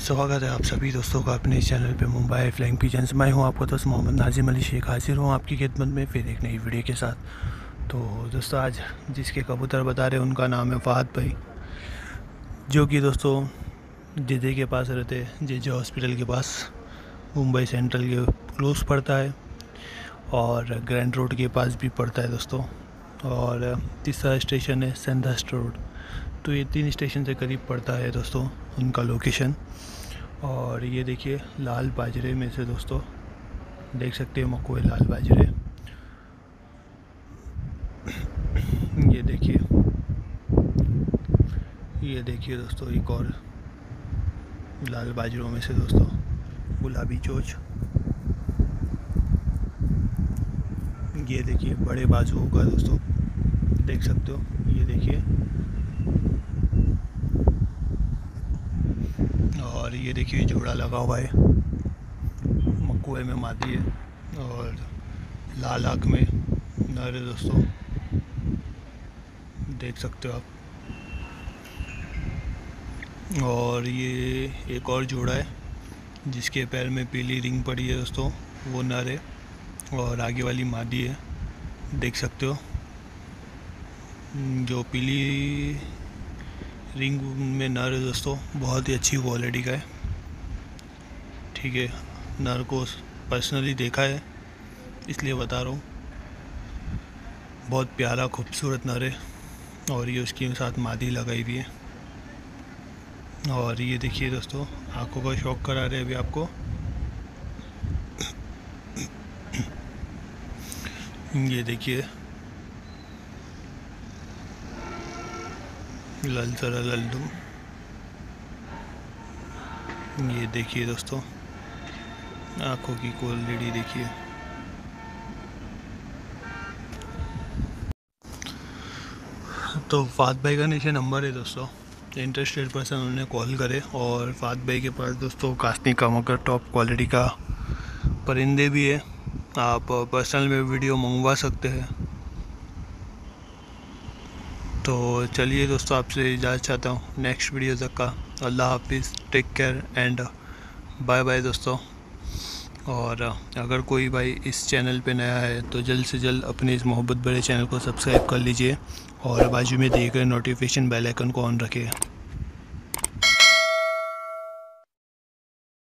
स्वागत है आप सभी दोस्तों का अपने इस चैनल पे मुंबई फ्लाइंग पिजन्स। मैं हूं आपका दोस्त मोहम्मद नाजिम अली शेख, हाजिर हूं आपकी खिदमत में फिर एक नई वीडियो के साथ। तो दोस्तों आज जिसके कबूतर बता रहे हैं उनका नाम है फहद भाई, जो कि दोस्तों जिदे के पास रहते हैं, जे हॉस्पिटल के पास, मुंबई सेंट्रल के क्लोज पड़ता है और ग्रैंड रोड के पास भी पड़ता है दोस्तों। और तीसरा स्टेशन है सेंधस्ट रोड। तो ये 3 स्टेशन से करीब पड़ता है दोस्तों उनका लोकेशन। और ये देखिए लाल बाजरे में से दोस्तों देख सकते हैं मकोए लाल बाजरे। ये देखिए दोस्तों एक और लाल बाजरों में से दोस्तों गुलाबी चोच। ये देखिए बड़े बाजुओं का दोस्तों देख सकते हो। ये देखिए और ये देखिए जोड़ा लगा हुआ है, मकुए में मादी है और लाल आँख में नर है दोस्तों, देख सकते हो आप। और ये एक और जोड़ा है जिसके पैर में पीली रिंग पड़ी है दोस्तों, वो नर है और आगे वाली मादी है, देख सकते हो। जो पीली रिंग में नर है दोस्तों बहुत ही अच्छी क्वालिटी का है, ठीक है। नर को पर्सनली देखा है इसलिए बता रहा हूँ, बहुत प्यारा खूबसूरत नर है और ये उसके साथ मादी लगाई हुई है। और ये देखिए दोस्तों आंखों का शौक करा रहे अभी आपको। ये देखिए ललसरा लल्लू। ये देखिए दोस्तों आंखों की क्वालिटी देखिए। तो फहद भाई का नीचे नंबर है दोस्तों, इंटरेस्टेड पर्सन उन्हें कॉल करे। और फहद भाई के पास दोस्तों कास्नी का मगर टॉप क्वालिटी का परिंदे भी है, आप पर्सनल में वीडियो मंगवा सकते हैं। तो चलिए दोस्तों आपसे इजाज़त चाहता हूँ नेक्स्ट वीडियो तक का। अल्लाह हाफिज़, take care and bye bye दोस्तों। और अगर कोई भाई इस चैनल पे नया है तो जल्द से जल्द अपने इस मोहब्बत बड़े चैनल को सब्सक्राइब कर लीजिए और बाजू में दिए गए नोटिफिकेशन बेल आइकन को ऑन रखिए।